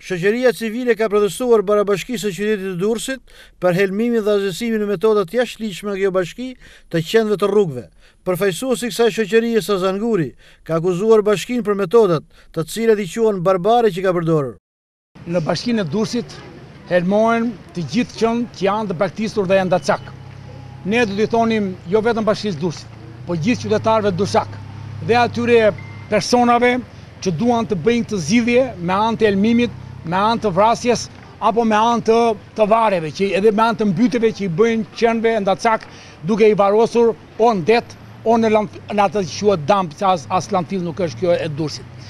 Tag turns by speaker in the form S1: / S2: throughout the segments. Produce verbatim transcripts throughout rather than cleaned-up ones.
S1: Shoqëria civile ka protestuar barabashkisë së qytetit të Durrësit për helmimin dhe azhësimin në metodat jashtëligjshme nga kjo bashki të qendrëve të rrugëve. Përfaqësuesi i kësaj shoqërie Sazan Guri ka akuzuar bashkinë për metodat të cilat i quhen barbare që ka përdorur.
S2: Në bashkinë e Durrësit helmohen të gjithë qenë që janë të braktisur dhe janë ndacak. Ne do t'i thonim jo vetëm bashkisë Durrësit, po gjithë qytetarëve dursak dhe atyre personave që duan të bëjnë këtë zgjidhje me anë të helmimit, me anë të vrasjes apo me anë të, të vareve, që edhe me anë të mbyteve që i bëjnë qenëve ndacak duke i varosur o në det, o në, në atë që quhet damp, që as, as lantil nuk është kjo e Durrësit.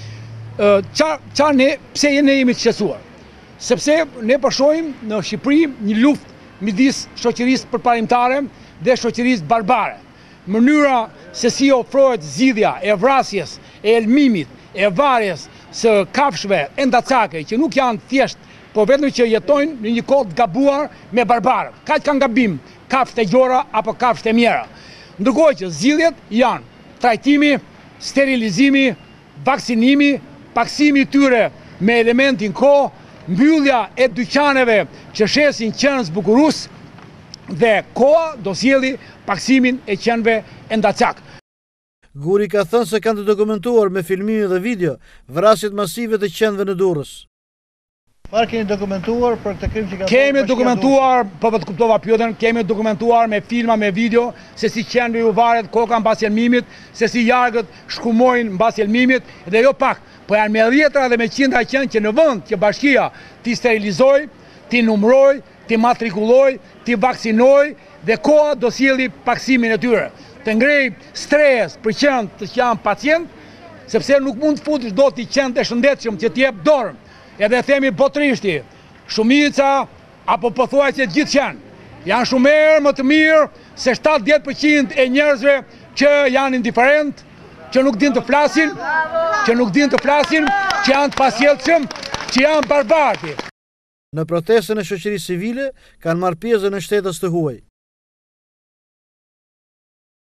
S2: Qa ne, pse ne jemi të qetësuar? Sepse ne përshojmë në Shqipëri një luftë midis shoqërisë përparimtare dhe shoqërisë barbare. Mënyra se si ofrohet zgjidhja e vrasjes, e helmimit, e varjes së kafshëve e ndacake që nuk janë thjesht, po vetëm që jetojnë në një kohë të gabuar me barbarët. Kaq kanë gabim kafshët e gjora apo kafshët e mjera. Ndërkohë që zgjidhjet janë trajtimi, sterilizimi, vaksinimi, paksimi tyre me elementin kohë, mbyllja e dyqaneve që shesin qenë zbukurus dhe koha do sjellë paksimin e qenëve e ndacak.
S1: Guri ka thënë se kanë të dokumentuar me filmime dhe video vrasjet masive të qenëve në Durrës.
S3: Çfarë keni dokumentuar për këtë krim që ka
S2: Kemi dokumentuar, po vetë kuptova pyetjen, kemi dokumentuar me filma, me video se si qenëve u varet koka mbas helmimit, se si jargët shkumojnë mbas helmimit dhe jo pak, po janë me dhjetra dhe me qindra qenë që në vend që bashkia ti sterilizoj, ti numroj, ti matrikulloj, ti vaksinoj dhe koha do sjellë paksimin e tyre. Të ngrej stres për qenë të që janë pacient, sepse nuk mund të futësh do t'i qenë të shëndetshëm që t'jep dorën. Edhe themi botrishti, shumica apo pothuajse gjithë qenë janë shumë herë më të mirë se shtatëdhjetë përqind e njerëzve që janë indiferent, që nuk din të flasin, që nuk din të flasin, që janë të pasjellshëm, që janë barbarë.
S1: Në protestën e shoqërisë civile kanë marrë pjesë në shtetës të huaj.